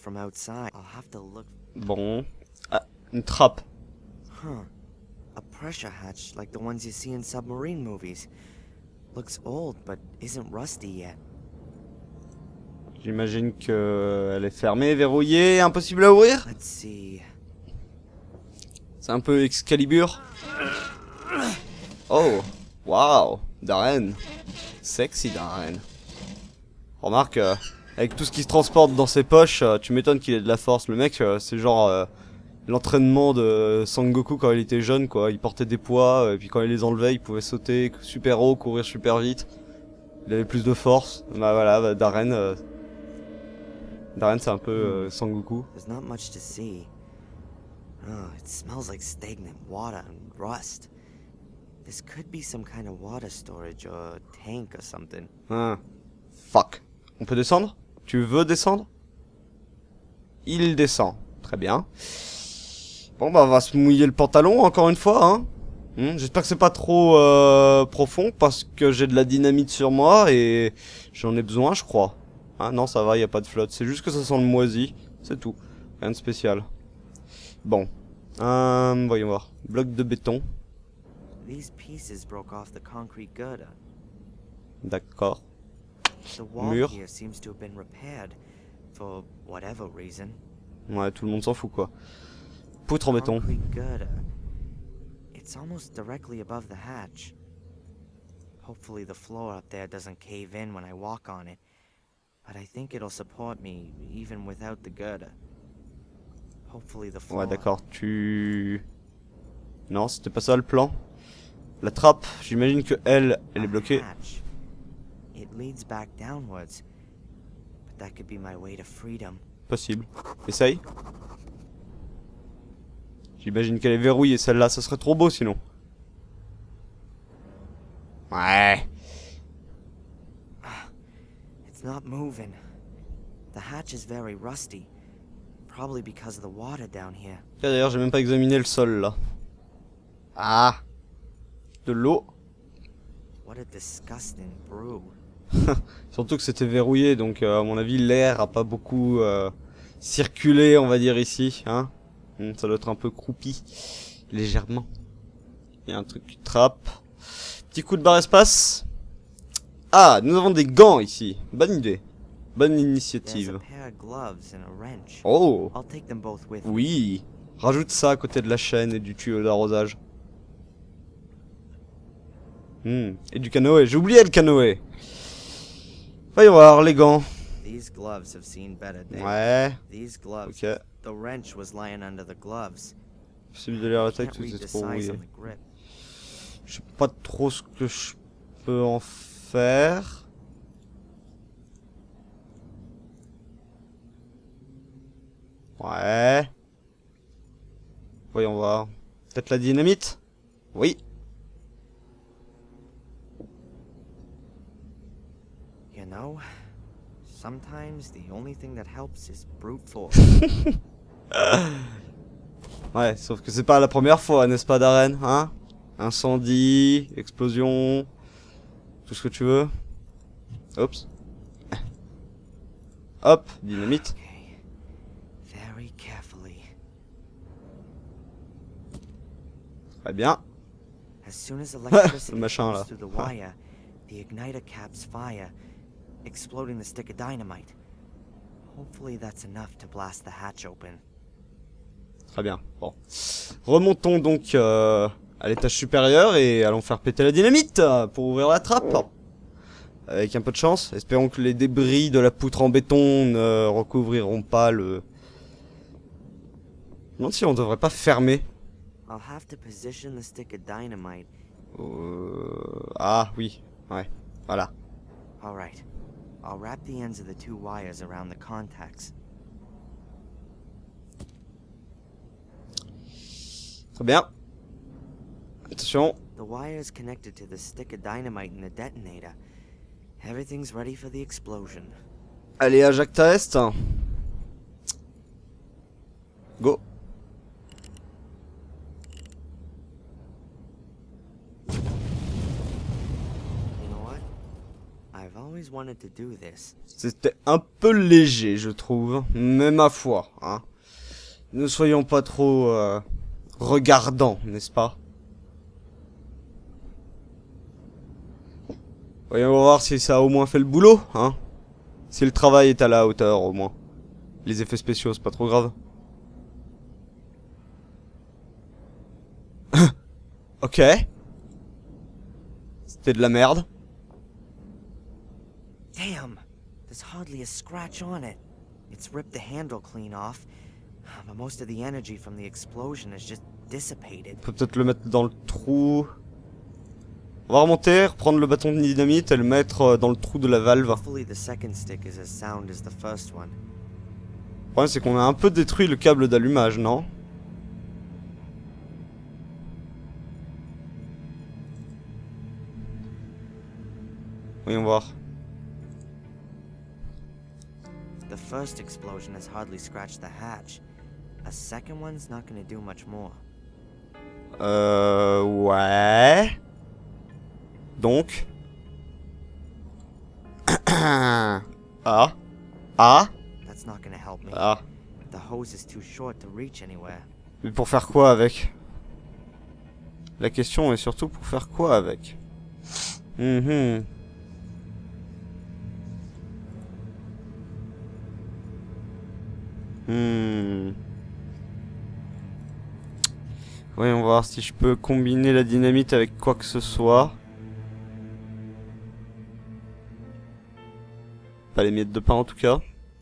Bon. Ah, une trappe. A pressure hatch like the ones you see in submarine movies. Looks old, but isn't rusty yet. J'imagine que elle est fermée, verrouillée, impossible à ouvrir. C'est un peu Excalibur. Oh, waouh, Darren. Sexy Darren. Remarque, avec tout ce qui se transporte dans ses poches, tu m'étonnes qu'il ait de la force. Le mec, c'est genre l'entraînement de Sangoku quand il était jeune, quoi. Il portait des poids, et puis quand il les enlevait, il pouvait sauter super haut, courir super vite. Il avait plus de force. Bah voilà, bah, Darren... Darren, c'est un peu Sangoku. There's not much to see. Oh, it smells like stagnant water and rust. This could be some kind of water storage or tank or something. Ah, fuck. On peut descendre? Tu veux descendre? Il descend. Très bien. Bon bah on va se mouiller le pantalon encore une fois, hein. J'espère que c'est pas trop profond parce que j'ai de la dynamite sur moi et j'en ai besoin, je crois. Ah non, ça va, y a pas de flotte. C'est juste que ça sent le moisi. C'est tout. Rien de spécial. Bon. Voyons voir. Bloc de béton. These pieces broke off the concrete girder. D'accord. The wall Mur. here seems to have been repaired for whatever reason. Ouais, tout le monde s'en fout quoi. Poutre en béton. Concrete girder. It's almost directly above the hatch. Hopefully the floor up there doesn't cave in when I walk on it. But I think it'll support me even without the girder. Hopefully the floor. Ouais, d'accord. Tu... Non, c'était pas ça le plan. La trappe, j'imagine que elle est bloquée. Hatch. It leads back downwards. But that could be my way to freedom. Possible. Essaye. J'imagine qu'elle est verrouillée celle-là, ça serait trop beau sinon. Ouais. It's not moving. The hatch is very rusty. Probably because of the water down here. D'ailleurs, j'ai même pas examiné le sol là. Ah. De l'eau. What a disgusting brew. Surtout que c'était verrouillé, donc à mon avis l'air a pas beaucoup circulé, on va dire ici, hein. Ça doit être un peu croupi, légèrement. Il y a un truc qui trappe. Petit coup de barre espace. Ah, nous avons des gants ici. Bonne idée. Bonne There's a initiative. pair of gloves and a wrench. Oh, I'll take them both with me. oui. Rajoute ça à côté de la chaîne et du tuyau d'arrosage. Et du canoë. J'ai oublié le canoë. Va y voir les gants. These gloves have seen better days. Ouais. These gloves. Ok. The wrench was lying under the gloves. Possible de lire la Can't texte, read c'est the trop size rouillé. on the grip. Je sais pas trop ce que je peux en faire. Ouais. Voyons voir. Peut-être la dynamite? Oui. You know, sometimes the only thing that helps is brute force. Ouais, sauf que c'est pas la première fois, n'est-ce pas, Darren, hein? Incendie, explosion, tout ce que tu veux. Oups. Hop, dynamite. Okay. Very carefully. Très bien. As soon as electricity machin, flows là. through the wire, the igniter caps fire, exploding the stick of dynamite. Hopefully that's enough to blast the hatch open. Très bien. Bon. Remontons donc à l'étage supérieur et allons faire péter la dynamite pour ouvrir la trappe. Avec un peu de chance. Espérons que les débris de la poutre en béton ne recouvriront pas le... Je me demande si on devrait pas fermer. I'll have to position the stick of dynamite. Ah oui. Ouais. Voilà. Alright. I'll wrap the ends of the two wires around the contacts. Très bien. Attention. The wires connected to the stick of dynamite in the detonator. Everything's ready for the explosion. Allez, à Jacques Est. Go. You know what? I've always wanted to do this. C'était un peu léger, je trouve. Mais ma foi, hein. Ne soyons pas trop regardants, n'est-ce pas? Voyons voir si ça a au moins fait le boulot, hein. Si le travail est à la hauteur, au moins. Les effets spéciaux, c'est pas trop grave. Ok. C'était de la merde. Damn! There's hardly a scratch on it. It's ripped the handle clean off, but most of the energy from the explosion has just dissipated. On peut peut-être le mettre dans le trou. On va remonter, reprendre le bâton de dynamite et le mettre dans le trou de la valve. Hopefully the second stick is as sound as the first one. Le problème c'est qu'on a un peu détruit le câble d'allumage, non? Voyons voir. The first explosion has hardly scratched the hatch. A second one's not gonna do much more. Ouais. Donc. Ah. Ah. That's not gonna help me. Ah. The hose is too short to reach anywhere. Mais pour faire quoi avec? La question est surtout pour faire quoi avec? Voyons voir si je peux combiner la dynamite avec quoi que ce soit. Pas les miettes de pain en tout cas.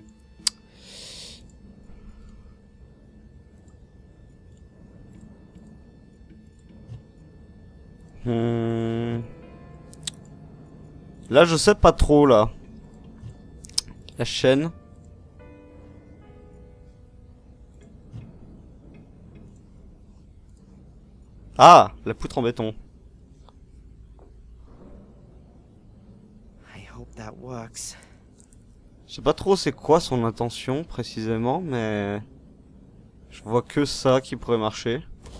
Là je sais pas trop là. La chaîne. Ah, la poutre en béton. I hope that works. Je sais pas trop c'est quoi son intention précisément, mais je vois que ça qui pourrait marcher.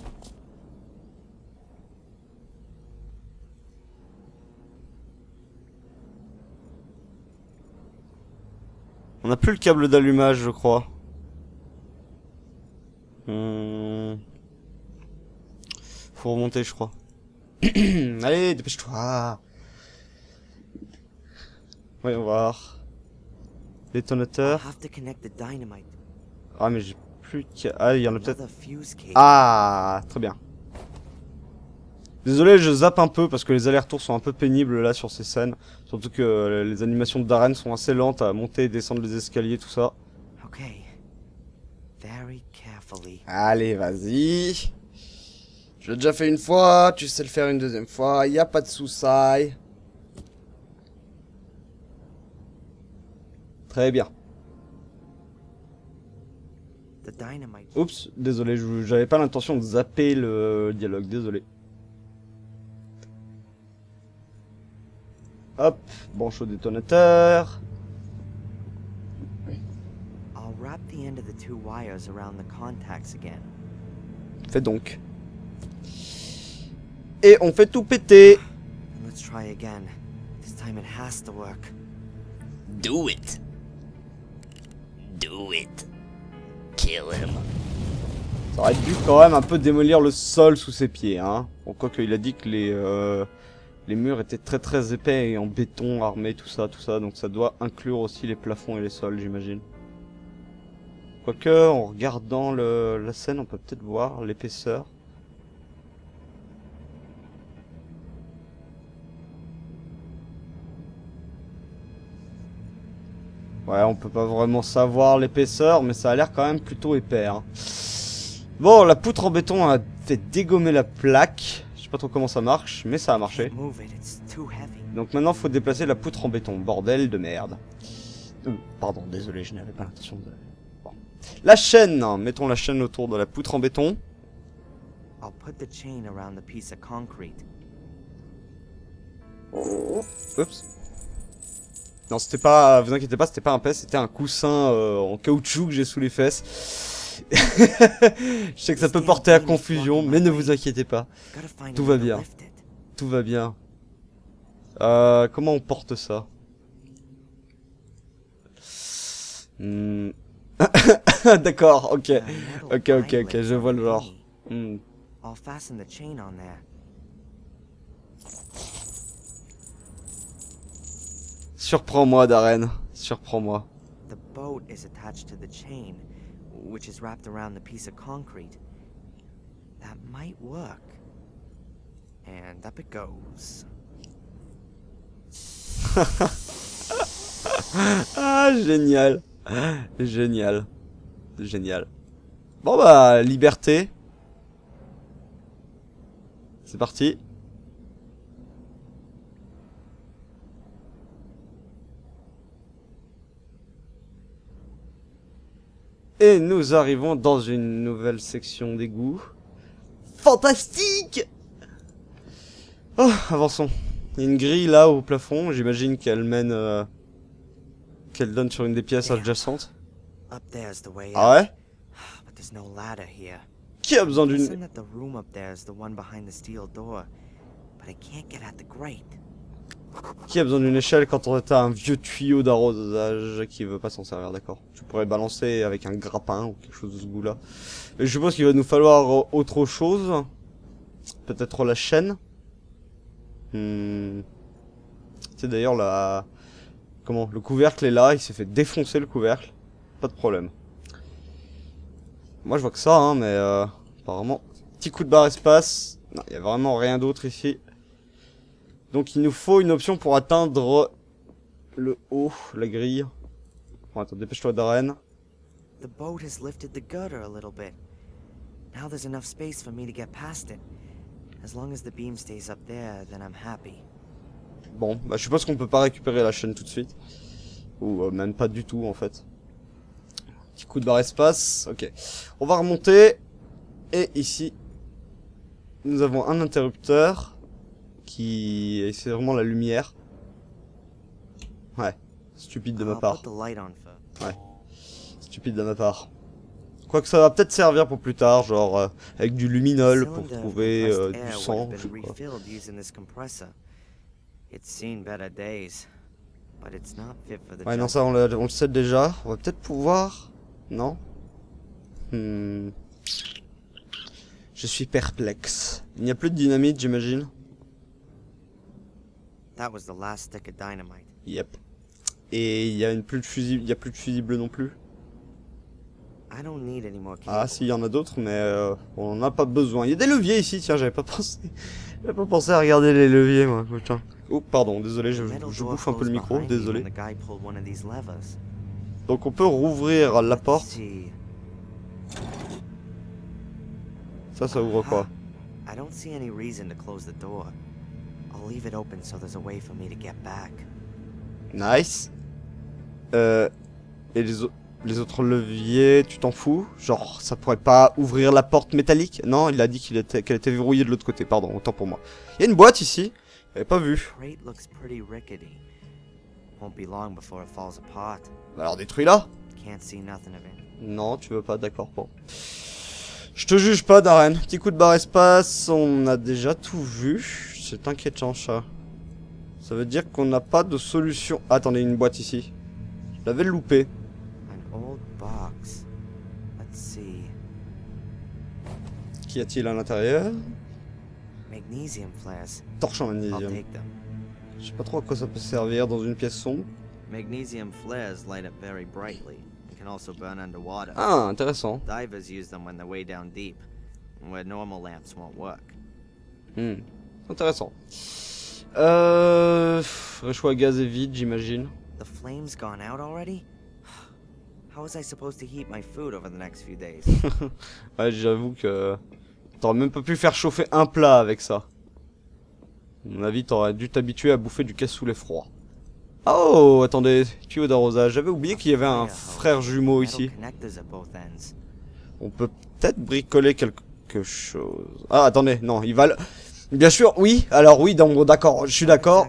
On n'a plus le câble d'allumage, je crois. Faut remonter, je crois. Allez, dépêche-toi. Voyons voir. I'll Détonateur. have to connect the dynamite. Ah, mais j'ai plus de... Ah, il y en a peut-être... Another fuse cable. Ah, très bien. Désolé, je zappe un peu parce que les allers-retours sont un peu pénibles là sur ces scènes. Surtout que les animations de Darren sont assez lentes à monter et descendre les escaliers, tout ça. Okay. Very carefully. Allez, vas-y. Je l'ai déjà fait une fois, tu sais le faire une deuxième fois, y a pas de soucis. Très bien. The dynamite. Oups, désolé, j'avais pas l'intention de zapper le dialogue, désolé. Hop, branche au détonateur. I'll wrap the end of the two wires around the contacts again. Fais donc. Et on fait tout péter. Let's try again. This time it has to work. Do it. Do it. Kill him. Ça aurait dû quand même un peu démolir le sol sous ses pieds, hein. Bon, quoique il a dit que les murs étaient très épais et en béton armé, tout ça, donc ça doit inclure aussi les plafonds et les sols, j'imagine. Quoique, en regardant la scène, on peut peut-être voir l'épaisseur. Ouais, on peut pas vraiment savoir l'épaisseur, mais ça a l'air quand même plutôt épais, hein. Bon, la poutre en béton a fait dégommer la plaque. Je sais pas trop comment ça marche, mais ça a marché. Can't move it, it's too heavy. Donc maintenant, faut déplacer la poutre en béton. Bordel de merde. Pardon, désolé, je n'avais pas l'intention de... Bon. La chaîne. Mettons la chaîne autour de la poutre en béton. I'll put the chain around the piece of concrete. Oups. Non, c'était pas... Vous inquiétez pas, c'était pas un pèse, c'était un coussin en caoutchouc que j'ai sous les fesses. Je sais que ça peut porter à confusion, mais ne vous inquiétez pas. Gotta find Tout a va way to bien. lift it. Tout va bien. Comment on porte ça? D'accord, ok. A metal Ok, eyelet je vois le for genre. me. I'll fasten the chain on there. Surprends-moi, Darren. Surprends-moi. The boat is attached to the chain, which is wrapped around the piece of concrete. That might work. And up it goes. Ah, génial. Génial. Génial. Bon bah, liberté. C'est parti. Et nous arrivons dans une nouvelle section d'égout. Fantastique! Oh, avançons. Il y a une grille là au plafond, j'imagine qu'elle mène... qu'elle donne sur une des pièces adjacentes. Up there's the way Ah out. ouais? But there's no ladder here. Qui a besoin Listen d'une... that the room up there is the one behind the steel door, but I can't get at the grate. Qui a besoin d'une échelle quand on est à un vieux tuyau d'arrosage qui veut pas s'en servir, d'accord. Tu pourrais balancer avec un grappin ou quelque chose de ce goût-là. Mais je suppose qu'il va nous falloir autre chose. Peut-être la chaîne. C'est d'ailleurs la... Comment? Le couvercle est là, il s'est fait défoncer le couvercle. Pas de problème. Moi je vois que ça, hein, mais apparemment, petit coup de barre espace. Non, il y a vraiment rien d'autre ici. Donc il nous faut une option pour atteindre le haut, la grille. Bon, attends, dépêche-toi Darren. The boat has lifted the gutter a little bit. Now there's enough space for me to get past it. As long as the beam stays up there, then I'm happy. Bon, bah je suppose qu'on peut pas récupérer la chaîne tout de suite. Ou même pas du tout en fait. Petit coup de barre espace, ok. On va remonter. Et ici, nous avons un interrupteur. Qui... c'est vraiment la lumière. Ouais, stupide de ma I'll part. put the light on first. Ouais, stupide de ma part. Quoique ça va peut-être servir pour plus tard, genre avec du luminol pour trouver du sang, je sais pas. Ouais, non, ça on le sait déjà. On va peut-être pouvoir... Non. Je suis perplexe. Il n'y a plus de dynamite, j'imagine. Yep. Et il y a plus de fusible, il y a plus de fusible non plus. Ah si, il y en a d'autres, mais on n'en a pas besoin. Il y a des leviers ici, tiens, j'avais pas pensé. J'avais pas pensé à regarder les leviers, moi. Putain. Oh, pardon, désolé, je bouffe un peu le micro, désolé. Donc on peut rouvrir la porte. Ça ouvre quoi? Nice. Et les autres leviers, tu t'en fous? Genre, ça pourrait pas ouvrir la porte métallique? Non, il a dit qu'elle était verrouillée de l'autre côté, pardon, autant pour moi. Il y a une boîte ici, j'avais pas vu. Alors détruis-la. Non, tu veux pas, d'accord, bon. Je te juge pas, Darren. Petit coup de barre espace, on a déjà tout vu. C'est inquiétant, ça. Ça veut dire qu'on n'a pas de solution. Ah, attendez, une boîte ici. Je l'avais loupé. Qu'y a-t-il à l'intérieur? Torche en magnésium. Je sais pas trop à quoi ça peut servir dans une pièce sombre. Magnesium flares light up very brightly and can also burn underwater. Ah, intéressant. Divers use them when they're way down deep, where normal lamps won't work. Intéressant. Réchaud à gaz est vide, j'imagine. The flame's gone out already? How was I supposed to heat my food over the next few days? Ouais, j'avoue que t'aurais même pas pu faire chauffer un plat avec ça. À mon avis, t'aurais dû t'habituer à bouffer du cassoulet froid. Oh, attendez, tuyau d'arrosage. J'avais oublié qu'il y avait un frère jumeau ici. On peut peut-être bricoler quelque chose. Ah, attendez, non, il va le... Bien sûr, oui. Alors oui, d'accord, je suis d'accord.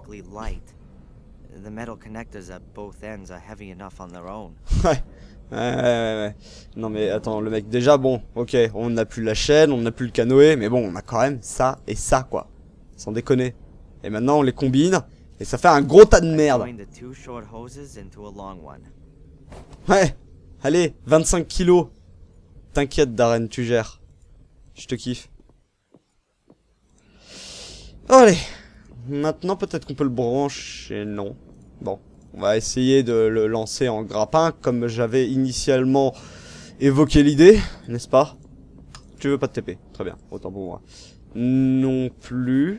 Ouais. Non mais attends, le mec, déjà bon, ok, on n'a plus la chaîne, on n'a plus le canoë, mais bon, on a quand même ça et ça, quoi. Sans déconner. Et maintenant, on les combine, et ça fait un gros tas de merde. Ouais, allez, 25 kilos. T'inquiète, Darren, tu gères. Je te kiffe. Allez, maintenant peut-être qu'on peut le brancher, non. Bon, on va essayer de le lancer en grappin, comme j'avais initialement évoqué l'idée, n'est-ce pas? Tu veux pas te TP, très bien, autant pour moi. Non plus.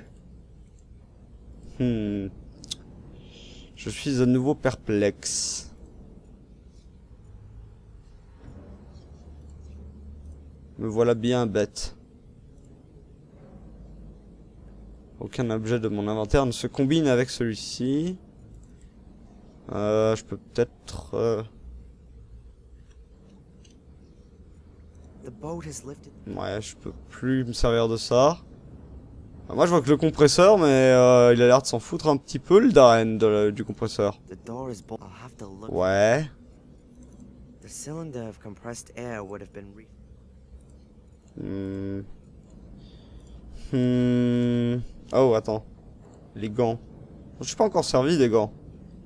Je suis à nouveau perplexe. Me voilà bien bête. Aucun objet de mon inventaire ne se combine avec celui-ci. Je peux peut-être... Ouais, je peux plus me servir de ça. Moi, je vois que le compresseur, mais il a l'air de s'en foutre un petit peu, le Darren, du compresseur. Ouais. Oh, attends. Les gants. Je suis pas encore servi des gants.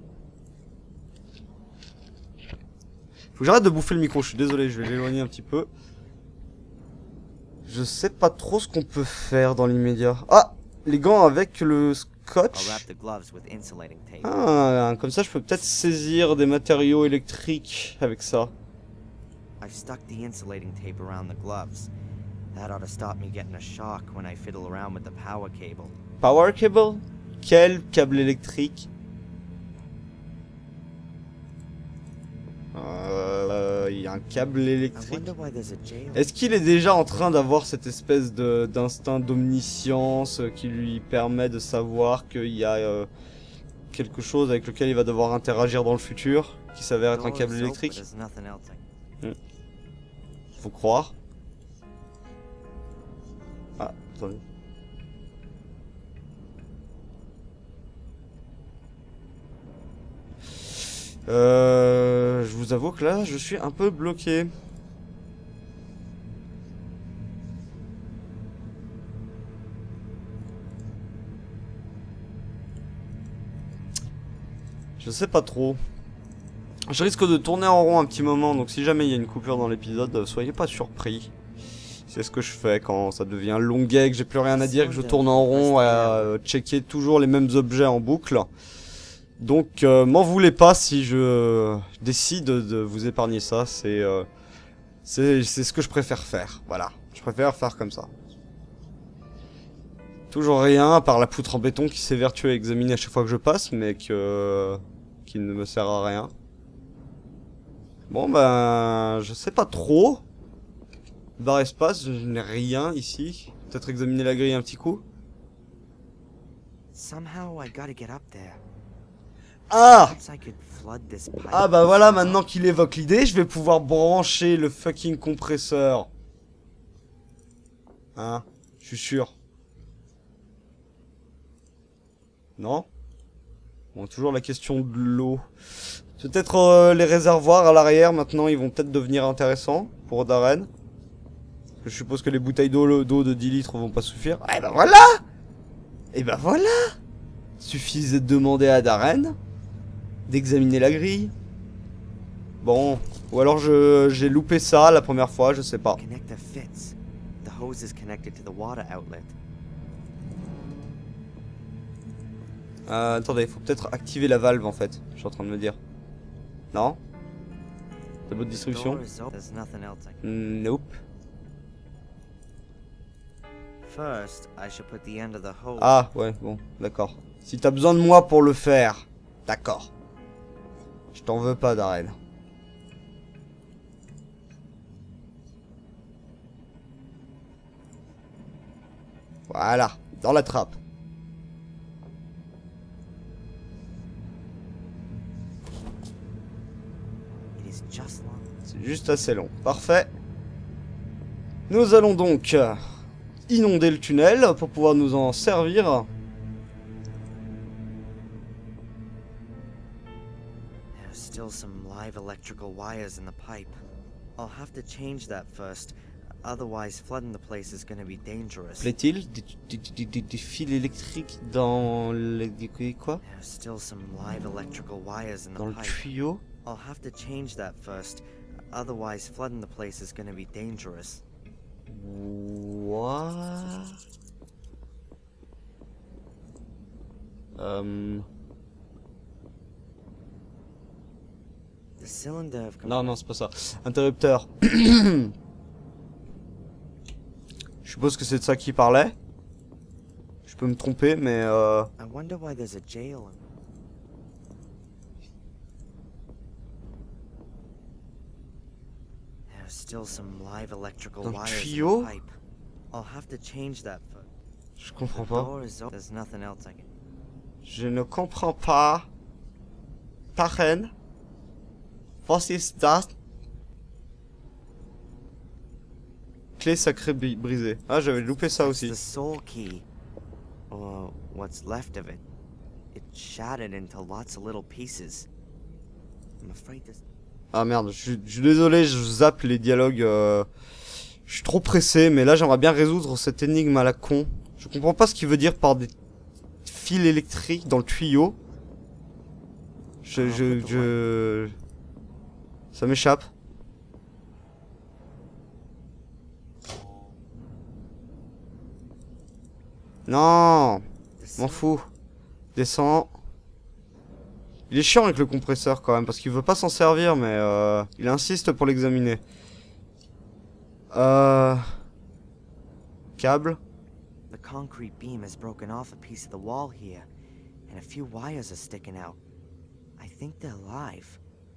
Faut que j'arrête de bouffer le micro, je suis désolé, je vais l'éloigner un petit peu. Je sais pas trop ce qu'on peut faire dans l'immédiat. Ah, les gants avec le scotch. Ah, comme ça je peux peut-être saisir des matériaux électriques avec ça. I've stuck the insulating tape around the gloves. That ought to stop me getting a shock when I fiddle around with the power cable. Power cable? Quel câble électrique? Il y a un câble I électrique. wonder why there's a jail. Est-ce qu'il est déjà en train d'avoir cette espèce d'instinct d'omniscience qui lui permet de savoir qu'il y a quelque chose avec lequel il va devoir interagir dans le futur, qui s'avère être un Door câble is open, électrique? but there's nothing else. Faut croire. Ah, attendez. Je vous avoue que là, je suis un peu bloqué. Je sais pas trop. Je risque de tourner en rond un petit moment, donc si jamais il y a une coupure dans l'épisode, soyez pas surpris. C'est ce que je fais quand ça devient longuet, que j'ai plus rien à dire, que je tourne en rond à checker toujours les mêmes objets en boucle. Donc m'en voulez pas si je décide de vous épargner ça, c'est ce que je préfère faire, voilà. Je préfère faire comme ça. Toujours rien, à part la poutre en béton qui s'évertue à examiner à chaque fois que je passe, mais qui ne me sert à rien. Bon ben, je sais pas trop. Barre espace, je n'ai rien ici. Peut-être examiner la grille un petit coup. Somehow I gotta get up there. Ah! Perhaps I could flood this pipe. Ah bah voilà, maintenant qu'il évoque l'idée, je vais pouvoir brancher le fucking compresseur. Hein? Je suis sûr. Non? Bon, toujours la question de l'eau. Peut-être les réservoirs à l'arrière, maintenant, ils vont peut-être devenir intéressants pour Darren. Je suppose que les bouteilles d'eau de 10 litres vont pas suffire. Eh ben voilà! Et ben voilà! Suffisait de demander à Darren d'examiner la grille. Bon, ou alors j'ai loupé ça la première fois, je sais pas. Connector fits. The hose is connected to the water outlet. Attendez, faut peut-être activer la valve en fait, je suis en train de me dire. Non? Tableau de distribution? Door is open. There's nothing else I can. Nope. First, I should put the end of the hose. Ah, ouais, bon, d'accord. Si t'as besoin de moi pour le faire, d'accord. Je t'en veux pas, Darren. Voilà, dans la trappe. It is just long. C'est juste assez long. Parfait. Nous allons donc inonder le tunnel pour pouvoir nous en servir. There's still some live electrical wires in the pipe. I'll have to change that first. Otherwise, flooding the place is gonna be dangerous. Plaît-il des fils électriques dans les quoi? There's still some live electrical wires in Dans le the pipe. tuyau? I'll have to change that first. Otherwise, flooding the place is gonna be dangerous. What? The cylinder of Non, non, c'est pas ça. Interrupteur. Je suppose que c'est de ça qu'il parlait. Je peux me tromper, mais I wonder why there's a jail. There's still some live electrical Dans le wires in tuyau? the pipe. I'll have to change that first. je comprends The pas. door is open. There's nothing else I can. Je ne comprends pas. Darren. Was ist das? Clé sacrée brisée. Ah, j'avais loupé ça That's aussi. the soul key, or what's left of it. It shattered into lots of little pieces. I'm afraid this. Ah merde, je suis désolé, je zappe les dialogues. Je suis trop pressé, mais là j'aimerais bien résoudre cette énigme à la con. Je comprends pas ce qu'il veut dire par des fils électriques dans le tuyau. Ça m'échappe. Non, m'en fous. Descends. Il est chiant avec le compresseur quand même parce qu'il veut pas s'en servir, mais il insiste pour l'examiner. Câble. The concrete beam has broken off a piece of the wall here, and a few wires are sticking out. I think they're live.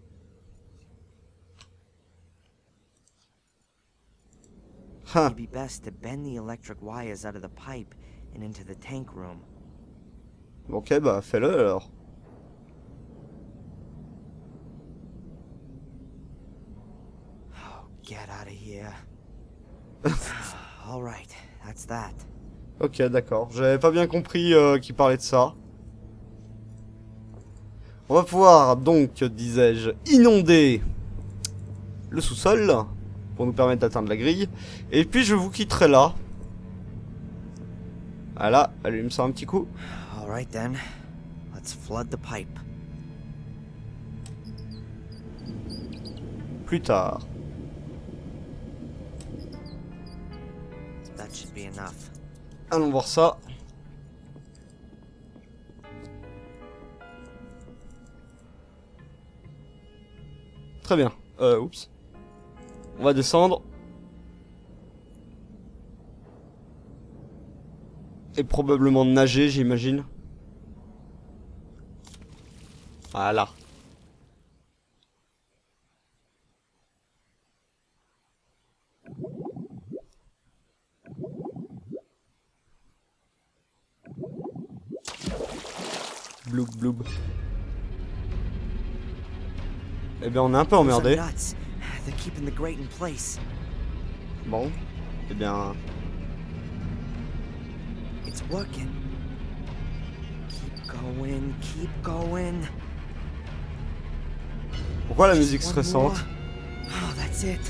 Huh. It'd be best to bend the electric wires out of the pipe and into the tank room. Ok, bah fais-le alors. Oh, get out of here. All right, that's that. Ok, d'accord. J'avais pas bien compris qu'il parlait de ça. On va pouvoir donc, disais-je, inonder le sous-sol pour nous permettre d'atteindre la grille. Et puis je vous quitterai là. Voilà, allume ça un petit coup. All right then, let's flood the pipe. Plus tard. That should be enough. Allons voir ça. Très bien. Oups. On va descendre. Et probablement nager, j'imagine. Voilà. Bloub bloub. Eh bien on est un peu emmerdé. Nuts. They're keeping the grate in place. Bon. Eh bien... It's working. Keep going, keep going. Pourquoi la musique One stressante? more. Oh, that's it.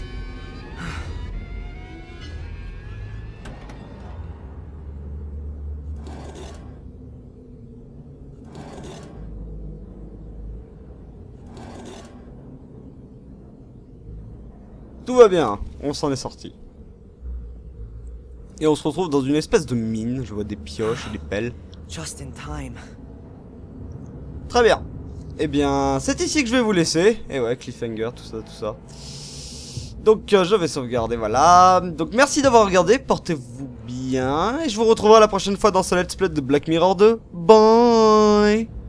Tout va bien, on s'en est sorti. Et on se retrouve dans une espèce de mine, je vois des pioches et des pelles. Just in time. Très bien. Eh bien, c'est ici que je vais vous laisser. Et ouais, cliffhanger, tout ça, tout ça. Donc, je vais sauvegarder, voilà. Donc, merci d'avoir regardé, portez-vous bien. Et je vous retrouverai la prochaine fois dans ce let's play de Black Mirror 2. Bye.